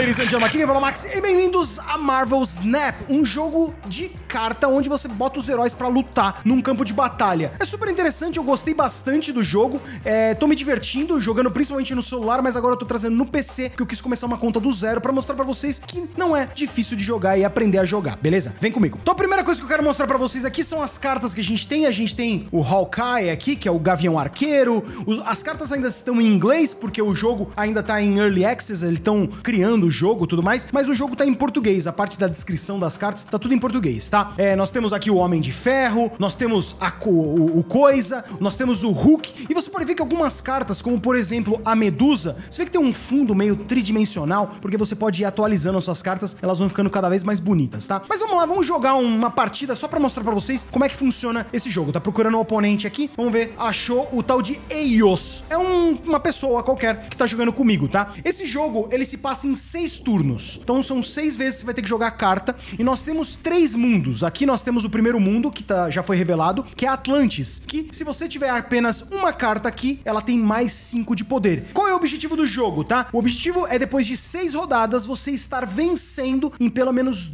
ladies and gentlemen, aqui quem fala é o Max e bem-vindos a Marvel Snap, um jogo de carta onde você bota os heróis pra lutar num campo de batalha. É super interessante, eu gostei bastante do jogo, tô me divertindo, jogando principalmente no celular, mas agora eu tô trazendo no PC, que eu quis começar uma conta do zero pra mostrar pra vocês que não é difícil de jogar e aprender a jogar, beleza? Vem comigo. Então a primeira coisa que eu quero mostrar pra vocês aqui são as cartas que a gente tem o Hawkeye aqui, que é o Gavião Arqueiro, as cartas ainda estão em inglês, porque o jogo ainda tá em Early Access, eles estão criando o jogo e tudo mais, mas o jogo tá em português, a parte da descrição das cartas tá tudo em português, tá? Nós temos aqui o Homem de Ferro, nós temos o Coisa, nós temos o Hulk, e você pode ver que algumas cartas, como por exemplo a Medusa, você vê que tem um fundo meio tridimensional, porque você pode ir atualizando as suas cartas, elas vão ficando cada vez mais bonitas, tá? Mas vamos lá, vamos jogar uma partida só pra mostrar pra vocês como é que funciona esse jogo. Tá procurando um oponente aqui, vamos ver, achou o tal de Eios, é uma pessoa qualquer que tá jogando comigo, tá? Esse jogo, ele se passa em 6 turnos, então são 6 vezes que você vai ter que jogar a carta, e nós temos 3 mundos. Aqui nós temos o primeiro mundo, que já foi revelado, que é Atlantis, que se você tiver apenas uma carta aqui, ela tem mais 5 de poder. Qual é o objetivo do jogo, tá? O objetivo é, depois de 6 rodadas, você estar vencendo em pelo menos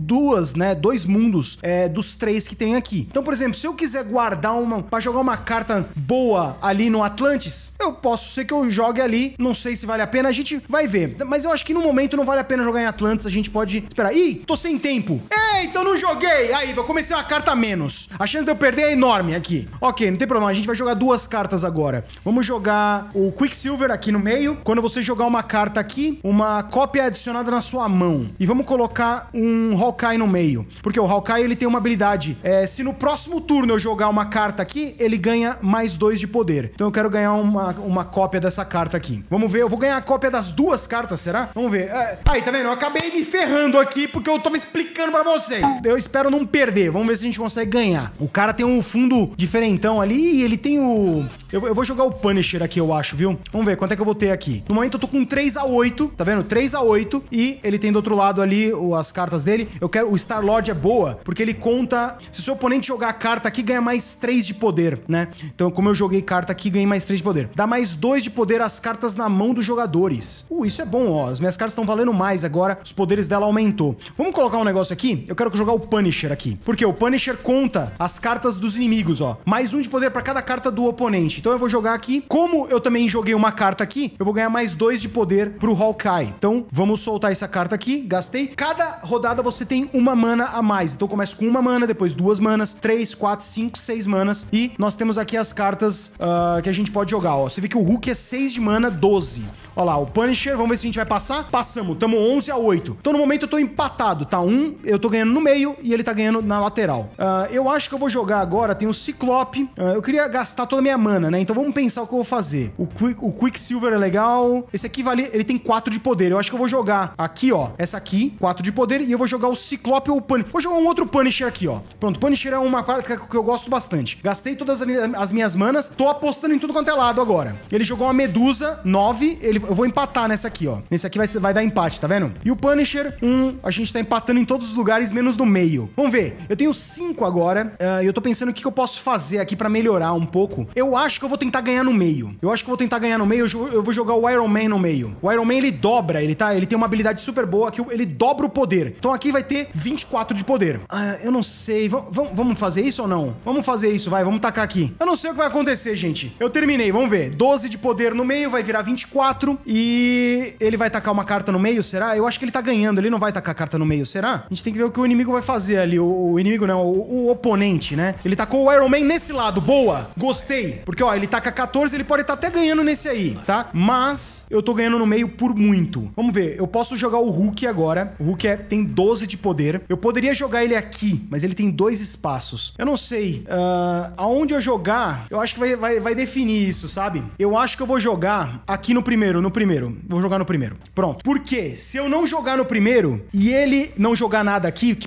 dois mundos dos 3 que tem aqui. Então, por exemplo, se eu quiser guardar pra jogar uma carta boa ali no Atlantis, eu posso ser que eu jogue ali, não sei se vale a pena, a gente vai ver. Mas eu acho que no momento não vale a pena jogar em Atlantis, a gente pode esperar. Ih, tô sem tempo. Eita, eu não joguei. Aí, eu comecei uma carta a menos. A chance de eu perder é enorme aqui. Ok, não tem problema, a gente vai jogar 2 cartas agora. Vamos jogar o Quicksilver aqui no meio. Quando você jogar uma carta aqui, uma cópia é adicionada na sua mão. E vamos colocar um Hawkeye no meio. Porque o Hawkeye, ele tem uma habilidade. Se no próximo turno eu jogar uma carta aqui, ele ganha mais 2 de poder. Então eu quero ganhar uma cópia dessa carta aqui. Vamos ver, eu vou ganhar a cópia das 2 cartas, será? Vamos ver. Aí, tá vendo? Eu acabei me ferrando aqui porque eu tava explicando pra vocês. Eu espero não perder. Vamos ver se a gente consegue ganhar. O cara tem um fundo diferentão ali e ele tem o... Eu vou jogar o Punisher aqui, eu acho, viu? Vamos ver quanto é que eu vou ter aqui. No momento eu tô com 3/8, tá vendo? 3/8. E ele tem do outro lado ali as cartas dele. Eu quero... O Star-Lord é boa, porque ele conta... Se o seu oponente jogar a carta aqui, ganha mais 3 de poder, né? Então, como eu joguei carta aqui, ganhei mais 3 de poder. Dá mais 2 de poder às cartas na mão dos jogadores. Isso é bom, ó. As minhas cartas estão valendo mais agora. Os poderes dela aumentou. Vamos colocar um negócio aqui? Eu quero jogar o Punisher aqui. Porque o Punisher conta as cartas dos inimigos, ó. Mais 1 de poder pra cada carta do oponente. Então eu vou jogar aqui. Como eu também joguei uma carta aqui, eu vou ganhar mais 2 de poder pro Hawkeye. Então, vamos soltar essa carta aqui. Gastei. Cada rodada você tem uma mana a mais. Então, eu começo com uma mana, depois 2 manas, 3, 4, 5, 6 manas. E nós temos aqui as cartas que a gente pode jogar, ó. Você vê que o Hulk é 6 de mana, 12. Ó lá, o Punisher, vamos ver se a gente vai passar. Passamos, tamo 11/8. Então, no momento, eu tô empatado, tá? Eu tô ganhando no meio e ele tá ganhando na lateral. Eu acho que eu vou jogar agora, tem o Ciclope. Eu queria gastar toda a minha mana, né? Então, vamos pensar o que eu vou fazer. O Quicksilver é legal. Esse aqui ele tem 4 de poder. Eu acho que eu vou jogar aqui, ó. Essa aqui, 4 de poder. E eu vou jogar o Ciclope ou o Punisher. Vou jogar um outro Punisher aqui, ó. Pronto, Punisher é uma carta que eu gosto bastante. Gastei todas as minhas manas. Tô apostando em tudo quanto é lado agora. Ele jogou uma Medusa, 9. Eu vou empatar nessa aqui, ó. Nesse aqui vai dar empate, tá vendo? E o Punisher, a gente tá empatando em todos os lugares, menos no meio. Vamos ver. Eu tenho 5 agora. E eu tô pensando o que eu posso fazer aqui pra melhorar um pouco. Eu acho que eu vou tentar ganhar no meio. Eu vou jogar o Iron Man no meio. O Iron Man, ele dobra, ele tem uma habilidade super boa que ele dobra o poder. Então aqui vai ter 24 de poder. Eu não sei. Vamos fazer isso ou não? Vamos fazer isso, vai. Vamos tacar aqui. Eu não sei o que vai acontecer, gente. Eu terminei, vamos ver. 12 de poder no meio, vai virar 24. E ele vai tacar uma carta no meio, será? Eu acho que ele tá ganhando, ele não vai tacar a carta no meio, será? A gente tem que ver o que o inimigo vai fazer ali. O inimigo não, o oponente, né? Ele tacou o Iron Man nesse lado, boa. Gostei. Porque, ó, ele taca 14, ele pode estar até ganhando nesse aí, tá? Mas eu tô ganhando no meio por muito. Vamos ver, eu posso jogar o Hulk agora. O Hulk tem 12 de poder. Eu poderia jogar ele aqui, mas ele tem 2 espaços. Eu não sei. Aonde eu jogar, eu acho que vai definir isso, sabe? Eu acho que eu vou jogar aqui no primeiro. Vou jogar no primeiro. Pronto. Por quê? Se eu não jogar no primeiro e ele não jogar nada aqui, que pode ser que ele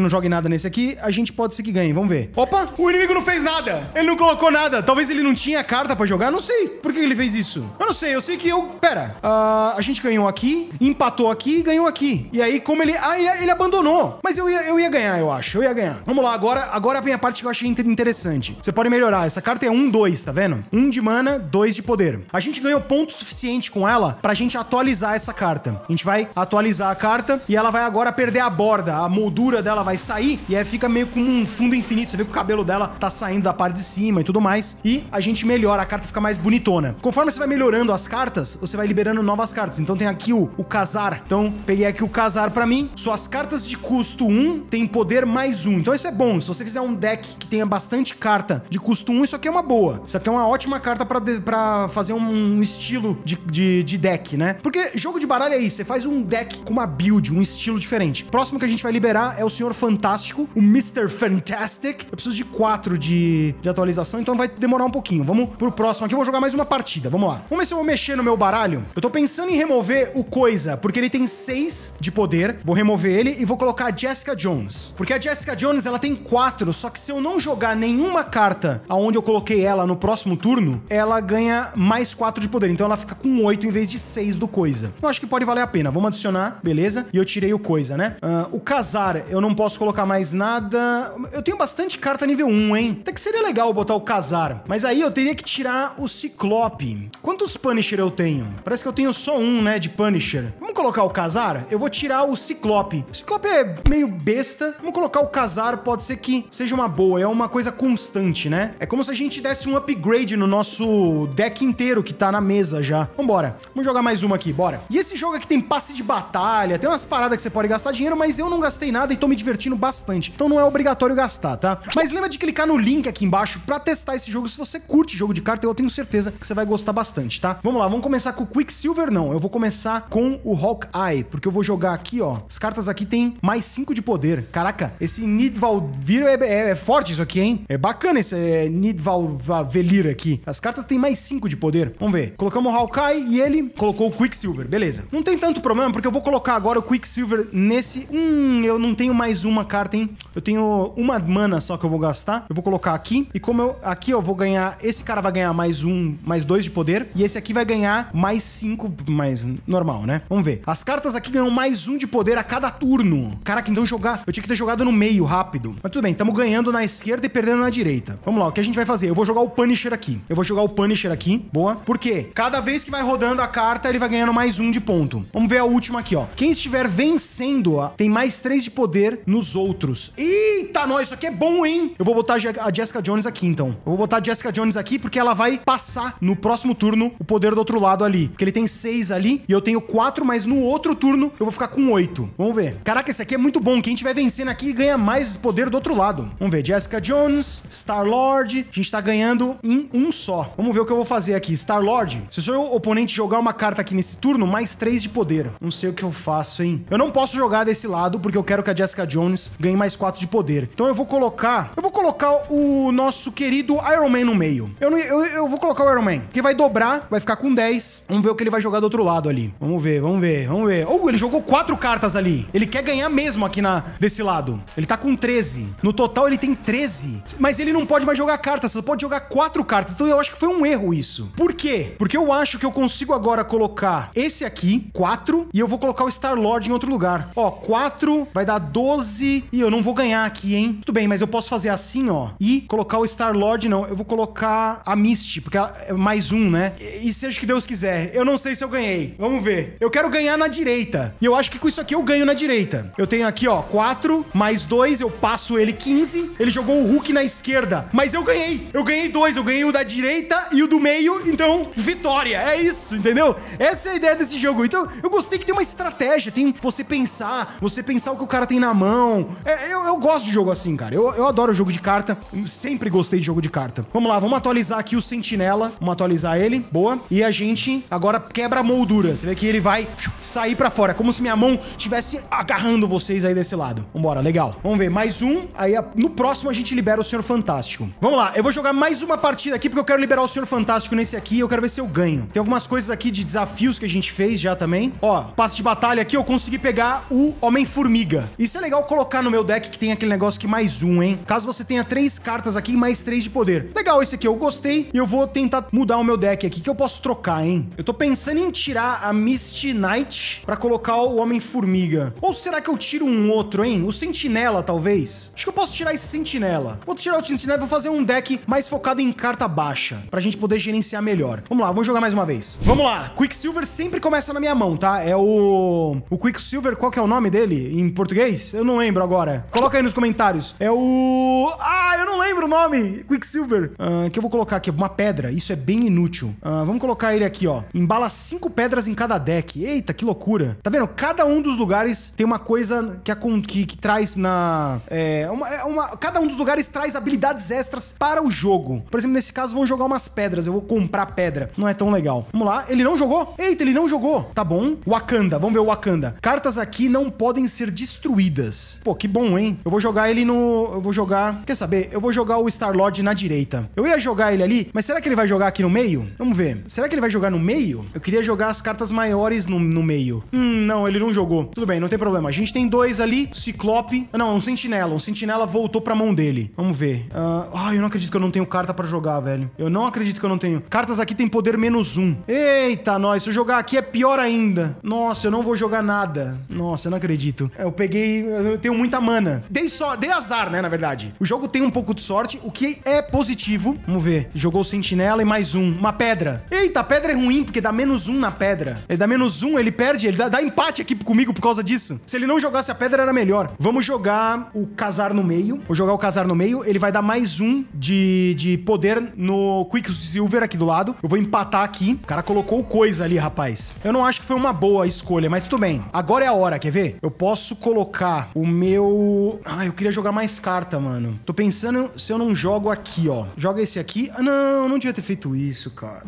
não jogue nada nesse aqui, a gente pode ser que ganhe. Vamos ver. Opa, o inimigo não fez nada. Ele não colocou nada. Talvez ele não tinha carta pra jogar. Não sei por que ele fez isso. Eu não sei. Eu sei que eu... Pera. A gente ganhou aqui, empatou aqui e ganhou aqui. E aí, como ele... ele abandonou. Mas eu ia ganhar, eu acho. Eu ia ganhar. Vamos lá. Agora vem a parte que eu achei interessante. Você pode melhorar. Essa carta é 1-2, tá vendo? 1 de mana, 2 de poder. A gente ganhou ponto suficiente com ela pra gente atualizar essa carta. A gente vai atualizar a carta e ela vai agora perder a borda. A moldura dela vai sair e aí fica meio como um fundo infinito. Você vê que o cabelo dela tá saindo da parte de cima e tudo mais. E a gente melhora. A carta fica mais bonitona. Conforme você vai melhorando as cartas, você vai liberando novas cartas. Então tem aqui o Khazar. Então peguei aqui o Khazar pra mim. Suas cartas de custo 1 tem poder mais 1. Então isso é bom. Se você fizer um deck que tenha bastante carta de custo 1, isso aqui é uma boa. Isso aqui é uma ótima carta pra fazer um estilo de deck, né? Porque jogo de baralho é isso. Você faz um deck com uma build, um estilo diferente. Próximo que a gente vai liberar é o Senhor Fantástico, o Mr. Fantastic. Eu preciso de 4 de atualização, então vai demorar um pouquinho. Vamos pro próximo aqui. Eu vou jogar mais uma partida. Vamos lá. Vamos ver se eu vou mexer no meu baralho. Eu tô pensando em remover o Coisa, porque ele tem 6 de poder. Vou remover ele e vou colocar a Jessica Jones. Porque a Jessica Jones, ela tem 4, só que se eu não jogar nenhuma carta aonde eu coloquei ela no próximo turno, ela ganha mais 4 de poder. Então ela fica com 8 em vez de 6 do Coisa. Eu acho que pode valer a pena. Vamos adicionar, beleza? E eu tirei o Coisa, né? O Khazar, eu não posso colocar mais nada. Eu tenho bastante carta nível 1, hein? Até que seria legal botar o Khazar. Mas aí eu teria que tirar o Ciclope. Quantos Punisher eu tenho? Parece que eu tenho só um, né, de Punisher. Vamos colocar o Khazar? Eu vou tirar o Ciclope. O Ciclope é meio besta. Vamos colocar o Khazar, pode ser que seja uma boa. É uma coisa constante, né? É como se a gente desse um upgrade no nosso deck inteiro que tá na mesa já. Vambora. Vamos jogar mais uma aqui, bora. E esse jogo aqui tem passe de batalha, tem umas paradas que você pode gastar dinheiro, mas eu não gastei nada e tô me divertindo bastante. Então não é obrigatório gastar, tá? Mas lembra de clicar no link aqui embaixo pra testar esse jogo. Se você curte jogo de carta, eu tenho certeza que você vai gostar bastante, tá? Vamos lá, vamos começar com o Quicksilver, não. Eu vou começar com o Hawkeye, porque eu vou jogar aqui, ó. As cartas aqui tem mais 5 de poder. Caraca, esse Nidvalvir é forte isso aqui, hein? É bacana esse Nidvalvelir aqui. As cartas tem mais 5 de poder. Vamos ver. Colocamos o Hawkeye e ele colocou o Quicksilver. Beleza. Não tem tanto problema, porque eu vou colocar agora o Quicksilver nesse... eu não tenho mais uma carta, hein? Eu tenho uma mana só que eu vou gastar. Eu vou colocar aqui. E como eu... Aqui eu vou ganhar... Esse cara vai ganhar mais 2 de poder. E esse aqui vai ganhar mais 5, mais normal, né? Vamos ver. As cartas aqui ganham mais 1 de poder a cada turno. Caraca, então jogar... Eu tinha que ter jogado no meio, rápido. Mas tudo bem, estamos ganhando na esquerda e perdendo na direita. Vamos lá, o que a gente vai fazer? Eu vou jogar o Punisher aqui. Boa. Por quê? Cada vez que vai rodando a carta, ele vai ganhando mais 1 de ponto. Vamos ver a última aqui, ó. Quem estiver vencendo, ó, tem mais 3 de poder nos outros. Eita, nós, isso aqui é bom, hein? Eu vou botar a Jessica Jones aqui, então. Eu vou botar a Jessica Jones aqui porque ela vai passar no próximo turno o poder do outro lado ali. Porque ele tem 6 ali e eu tenho 4, mas no outro turno eu vou ficar com 8. Vamos ver. Caraca, esse aqui é muito bom. Quem estiver vencendo aqui ganha mais poder do outro lado. Vamos ver. Jessica Jones, Star-Lord. A gente tá ganhando em um só. Vamos ver o que eu vou fazer aqui. Star-Lord. Se o seu oponente jogar uma carta aqui nesse turno, mais 3 de poder. Não sei o que eu faço, hein? Eu não posso jogar desse lado porque eu quero que a Jessica Jones ganhe mais 4 de poder. Então eu vou colocar o nosso querido Iron Man no meio. Eu vou colocar o Iron Man, que vai dobrar, vai ficar com 10. Vamos ver o que ele vai jogar do outro lado ali. Vamos ver. Ele jogou 4 cartas ali. Ele quer ganhar mesmo aqui desse lado. Ele tá com 13. No total ele tem 13. Mas ele não pode mais jogar cartas, só pode jogar 4 cartas. Então eu acho que foi um erro isso. Por quê? Porque eu acho que eu consigo agora colocar esse aqui, 4, e eu vou colocar o Star-Lord em outro lugar. Ó, 4 vai dar 12 e eu não vou ganhar aqui, hein? Tudo bem, mas eu posso fazer assim, ó, e colocar o Star-Lord, não. Eu vou colocar a Misty, porque ela é mais 1, né? E seja o que Deus quiser. Eu não sei se eu ganhei. Vamos ver. Eu quero ganhar na direita. E eu acho que com isso aqui eu ganho na direita. Eu tenho aqui, ó, 4 mais 2, eu passo ele 15. Ele jogou o Hulk na esquerda. Mas eu ganhei. Eu ganhei 2. Eu ganhei o da direita e o do meio. Então, vitória. É isso, entendeu? Essa é a ideia desse jogo. Então, eu gostei que tem uma estratégia. Tem você pensar o que o cara tem na mão. Eu gosto de jogo assim, cara. Eu adoro jogo de carta. Eu sempre gostei de jogo de carta. Vamos lá, vamos atualizar aqui o Sentinela. Vamos atualizar ele. Boa. E a gente agora quebra a moldura. Você vê que ele vai sair pra fora. Como se minha mão estivesse agarrando vocês aí desse lado. Vambora, legal. Vamos ver, mais um. Aí no próximo a gente libera o Senhor Fantástico. Vamos lá, eu vou jogar mais uma partida aqui porque eu quero liberar o Senhor Fantástico nesse aqui e eu quero ver se eu ganho. Tem algumas coisas aqui de desafios que a gente fez já também. Ó, passe de batalha aqui, eu consegui pegar o Homem-Formiga. Isso é legal colocar no meu deck que tem aquele negócio que mais um, hein? Caso você tenha 3 cartas aqui e mais 3 de poder. Legal esse aqui, eu gostei. E eu vou tentar mudar o meu deck aqui, que eu posso trocar, hein? Eu tô pensando em tirar a Misty Knight pra colocar o Homem-Formiga. Ou será que eu tiro um outro, hein? O Sentinela, talvez? Acho que eu posso tirar esse Sentinela. Vou tirar o Sentinela e vou fazer um deck mais focado em carta baixa, pra gente poder gerenciar melhor. Vamos lá, vamos jogar mais uma vez. Vamos lá, Quicksilver sempre começa na minha mão, tá? É o Quicksilver, qual que é o nome dele em português? Eu não lembro agora. Coloca aí nos comentários. É o... Ah, eu não lembro o nome. Quicksilver. Que eu vou colocar aqui, uma pedra. Isso é bem inútil. Vamos colocar ele aqui, ó. Embala 5 pedras em cada deck. Eita, que loucura. Tá vendo? Cada um dos lugares tem uma coisa que traz na... Cada um dos lugares traz habilidades extras para o jogo. Por exemplo, nesse caso, vão jogar umas pedras. Eu vou comprar pedra. Não é tão legal. Vamos lá. Ele não jogou? Eita, ele não jogou. Tá bom. Wakanda. Vamos ver o Wakanda. Cartas aqui não podem ser destruídas. Pô, que bom, hein? Eu vou jogar ele no... Eu vou jogar... Quer saber? Eu vou jogar o Star-Lord na direita. Eu ia jogar ele ali, mas será que ele vai jogar aqui no meio? Vamos ver. Será que ele vai jogar no meio? Eu queria jogar as cartas maiores no meio. Não, ele não jogou. Tudo bem, não tem problema. A gente tem 2 ali. Ciclope. Não, um Sentinela. Um Sentinela voltou pra mão dele. Vamos ver. Eu não acredito que eu não tenho carta pra jogar, velho. Eu não acredito que eu não tenho. Cartas aqui tem poder -1. Eita, nós. Se eu jogar aqui é pior ainda. Nossa, eu não vou jogar nada. Nossa, eu não acredito. Eu tenho muita mana. Dei azar, né, na verdade. O jogo tem um pouco de sorte, o que é positivo. Vamos ver. Jogou o Sentinela e mais um. Uma pedra. Eita, a pedra é ruim, porque dá -1 na pedra. Ele dá -1, ele perde. Ele dá empate aqui comigo por causa disso. Se ele não jogasse a pedra, era melhor. Vamos jogar o Casar no meio. Vou jogar o Casar no meio. Ele vai dar +1 de poder no Quicksilver aqui do lado. Eu vou empatar aqui. O cara colocou coisa ali, rapaz. Eu não acho que foi uma boa escolha, mas tudo bem. Agora é a hora, quer ver? Eu posso colocar o meu... eu queria jogar mais carta, mano. Tô pensando se eu não jogo aqui, ó. Joga esse aqui. Não devia ter feito isso, cara.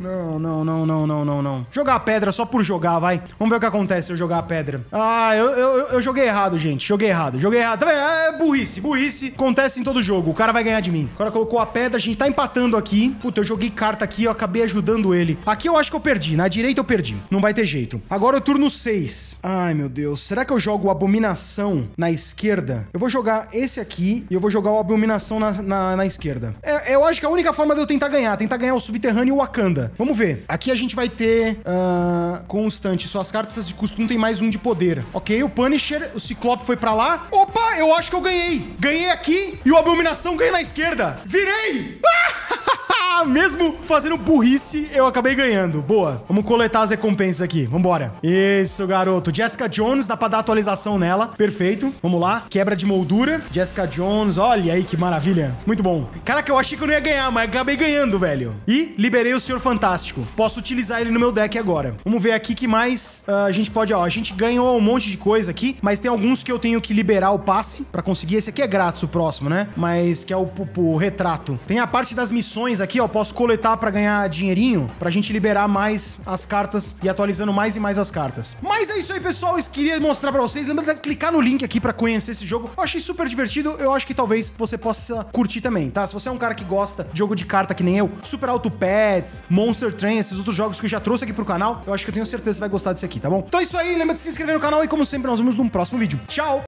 Não. Jogar a pedra só por jogar, vai. Vamos ver o que acontece se eu jogar a pedra. Eu joguei errado, gente. Joguei errado. Tá vendo? É burrice. Acontece em todo jogo. O cara vai ganhar de mim. O cara colocou a pedra, a gente tá empatando aqui. Puta, eu joguei carta aqui, eu acabei ajudando ele. Aqui eu acho que eu perdi. Na direita eu perdi. Não vai ter jeito. Agora o turno 6. Ai, meu Deus. Será que eu jogo o Abominação na esquerda? Eu vou jogar esse aqui e eu vou jogar o Abominação na esquerda. Eu acho que a única forma de eu tentar ganhar o Subterrâneo e o Wakanda. Vamos ver. Aqui a gente vai ter constante. Suas cartas de costume tem +1 de poder. Ok, o Punisher, o Ciclope foi pra lá. Opa, eu acho que eu ganhei. Ganhei aqui e o Abominação ganha na esquerda. Virei! Mesmo fazendo burrice, eu acabei ganhando. Boa. Vamos coletar as recompensas aqui. Vambora. Isso, garoto. Jessica Jones, dá pra dar atualização nela. Perfeito. Vamos lá. Quebra de moldura. Jessica Jones, olha aí que maravilha. Muito bom. Caraca, eu achei que eu não ia ganhar, mas acabei ganhando, velho. E liberei o Senhor Fantástico. Posso utilizar ele no meu deck agora. Vamos ver aqui que mais a gente pode... Ó, a gente ganhou um monte de coisa aqui, mas tem alguns que eu tenho que liberar o passe pra conseguir. Esse aqui é grátis, o próximo, né? Mas que é o retrato. Tem a parte das missões aqui, ó. Posso coletar pra ganhar dinheirinho, pra gente liberar mais as cartas e atualizando mais e mais as cartas. Mas é isso aí, pessoal. Eu queria mostrar pra vocês. Lembra de clicar no link aqui pra conhecer esse jogo. Eu achei super divertido. Eu acho que talvez você possa curtir também, tá? Se você é um cara que gosta de jogo de carta que nem eu, Super Auto Pets, Monster Train, esses outros jogos que eu já trouxe aqui pro canal, eu acho que eu tenho certeza que você vai gostar desse aqui, tá bom? Então é isso aí. Lembra de se inscrever no canal e, como sempre, nós vemos num próximo vídeo. Tchau!